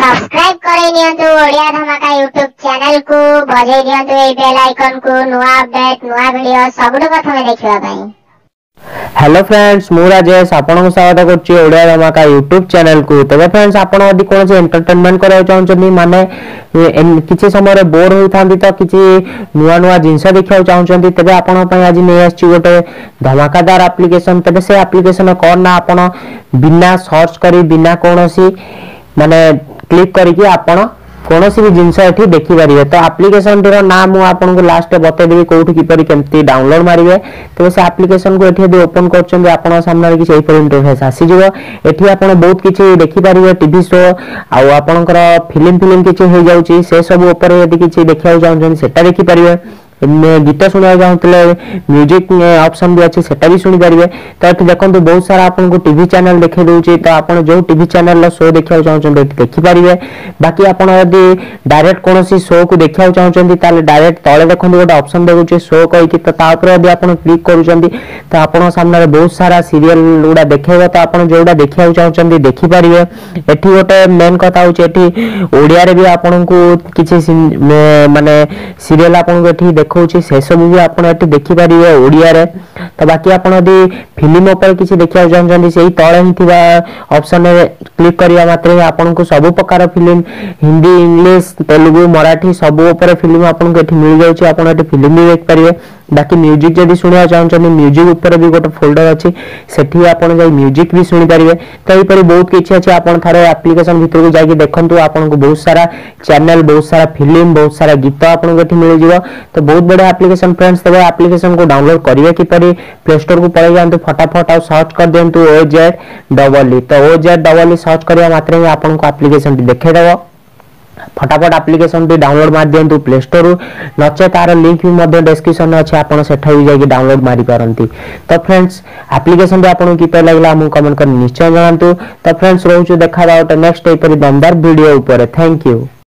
Subscribe करे नियंतु ओडिया धमाका YouTube channel को बजे दियंतु ए बेल आइकन को नुआ अपडेट नुआ वीडियो सबुठ प्रथमे देखिबा पई। हेलो फ्रेंड्स मु राजेश आपन स्वागत करछि ओडिया धमाका यूट्यूब चैनल को। तबे फ्रेंड्स आपन यदि कोन से एंटरटेनमेंट करे चाहछन्ती माने किछि समय रे बोर होई थांती त किछि नुआ नुआ जिंस देखिया चाहछन्ती तबे आपन पई आज नै आछि गोटे धमाकादार एप्लीकेशन। तबे से एप्लीकेशन कोन ना आपन बिना सर्च करी बिना कोनोसी माने क्लिक करके आपन कोनोसी भी जिंस एठी देखि परिबे। तो एप्लीकेशन रो नाम मु आपन को लास्ट बते देबी कोठी किपरि केमती डाउनलोड मारिबे। तो से एप्लीकेशन को एठी यदि ओपन करछन्ते आपन सामने रे कि सेही पर इंटरफेस आसी जिवो। एठी आपन बहुत किछि देखि परिबे टीवी शो आ आपनकर फिल्म किछि हे जाउची से सब ऊपर यदि किछि देखिया चाहछन सेटा देखि परिबे। गीत सुना चाहूले म्यूजिक ऑप्शन भी अच्छे सेटा भी सुनी पारे। तो ये देखो बहुत सारा आपन को टीवी चैनल देखे दूची। तो आप जो टीवी चैनल शो देखा चाहते देखिपारे। बाकी आप डायरेक्ट कौन शो को देखा चाहते डायरेक्ट तले देखो गोटे ऑप्शन देखुचे शो कही। तो यदि आप क्लिक कर आप सामने बहुत सारा सीरियल गुड़ा देखेगा। तो आप जोड़ा देखा चाहते देखिपारे। ये गोटे मेन कथा हूँ ओडिया भी आपन को किसी माने सीरियल आपको देखौछि से सब भी आपण एटी देखि परिबे ओडिया रे। तो बाकी आपण यदि फिल्म ऊपर किछि देखिया चाहछन्ती सेही तळे ही थिबा ऑप्शन रे क्लिक करिया मात्रे आपण को सब प्रकार फिल्म हिंदी इंग्लिश तेलुगु मराठी सब ऊपर फिल्म आपण को एटी मिल जाउछि। आपण एटी फिल्म भी देख परिबे। बाकी म्यूजिक जदि सुनिया चाहछन्ती म्यूजिक ऊपर भी गोटे फोल्डर अछि सेठी आपण जाई म्यूजिक भी सुनि परिबे। तो एही परि बहुत किछि अछि आपण थारे एप्लीकेशन भीतर को जाई के देखंतु आपण को बहुत सारा चैनल बहुत सारा फिल्म बहुत सारा गीत आपण को एठी मिल जिवो। तो बहुत बड़ा एप्लीकेशन फ्रेंड्स। तबे एप्लीकेशन को डाउनलोड करिवे कि परि प्ले स्टोर को पळे जांतु फटाफट आ सर्च कर देंतु OZEE। तो OZEE सर्च करिया मात्रे ही आपन को एप्लीकेशन देखे देबो। फटाफट एप्लीकेशन भी डाउनलोड मार दियंतु प्ले स्टोर नचे तार लिंक भी मध्य डिस्क्रिप्शन में अछि आपन सेठा भी जाई डाउनलोड मारी पारंती। तो फ्रेंड्स एप्लीकेशन भी आपन की पे लागला हम कमेंट कर निश्चय जानतु। तो फ्रेंड्स रहउछु देखा नेक्स्ट एपरि दमदार वीडियो ऊपर। Thank you.